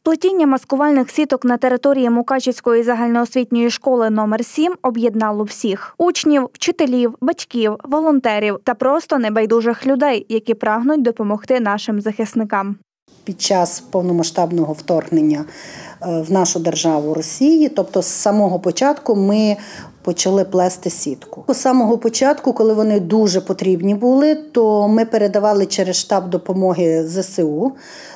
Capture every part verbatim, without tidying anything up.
Плетіння маскувальних сіток на території Мукачівської загальноосвітньої школи номер сім об'єднало всіх – учнів, вчителів, батьків, волонтерів та просто небайдужих людей, які прагнуть допомогти нашим захисникам. Під час повномасштабного вторгнення в нашу державу Росії, тобто з самого початку ми почали плести сітку. З самого початку, коли вони дуже потрібні були, то ми передавали через штаб допомоги зе се у,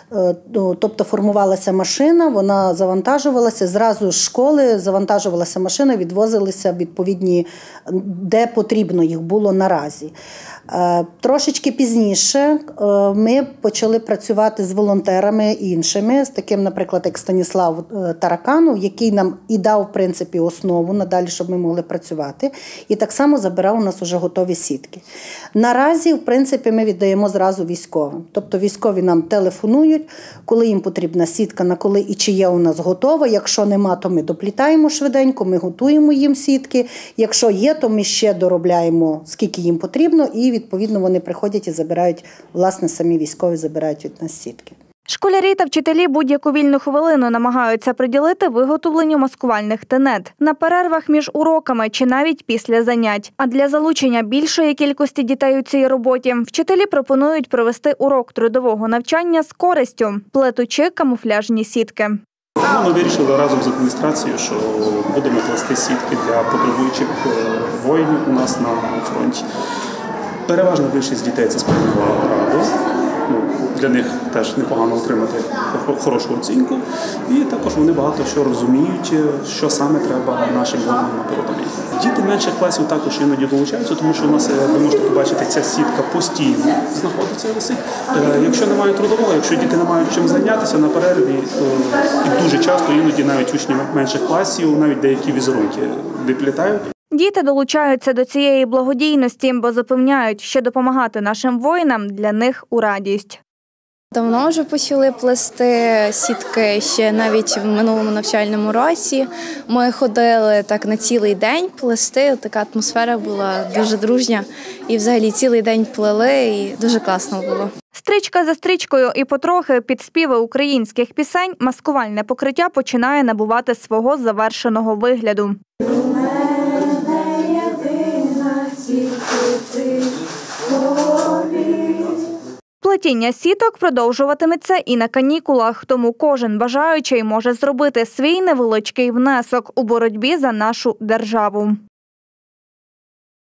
тобто формувалася машина, вона завантажувалася, зразу з школи завантажувалася машина, відвозилися відповідні, де потрібно їх було наразі. Трошечки пізніше ми почали працювати з волонтерами іншими, з таким, наприклад, як Станіслав Тараканов, який нам і дав, в принципі, основу надалі, щоб ми могли працювати. І так само забирав у нас вже готові сітки. Наразі, в принципі, ми віддаємо зразу військовим. Тобто військові нам телефонують, коли їм потрібна сітка, на коли і чи є у нас готова. Якщо нема, то ми доплітаємо швиденько, ми готуємо їм сітки. Якщо є, то ми ще доробляємо, скільки їм потрібно, і відповідно вони приходять і забирають, власне, самі військові забирають від нас сітки. Школярі та вчителі будь-яку вільну хвилину намагаються приділити виготовленню маскувальних тенет на перервах між уроками чи навіть після занять. А для залучення більшої кількості дітей у цій роботі вчителі пропонують провести урок трудового навчання з користю, плетучи камуфляжні сітки. Ми вирішили разом з адміністрацією, що будемо плести сітки для потребуючих воїнів у нас на фронті. Переважна більшість дітей це сприйняла радо. Для них теж непогано отримати хорошу оцінку. І також вони багато що розуміють, що саме треба нашим воїнам на передовій. Діти менших класів також іноді долучаються, тому що у нас, ви можете побачити, ця сітка постійно знаходиться, висить. Якщо немає трудового, якщо діти не мають чим зайнятися на перерві, і дуже часто іноді навіть учні менших класів, навіть деякі візерунки виплітають. Діти долучаються до цієї благодійності, бо запевняють, що допомагати нашим воїнам для них у радість. Давно вже почали плести сітки, ще навіть в минулому навчальному році. Ми ходили так на цілий день плести, така атмосфера була дуже дружня. І взагалі цілий день плели, і дуже класно було. Стрічка за стрічкою і потрохи під співи українських пісень маскувальне покриття починає набувати свого завершеного вигляду. Плетіння сіток продовжуватиметься і на канікулах, тому кожен бажаючий може зробити свій невеличкий внесок у боротьбі за нашу державу.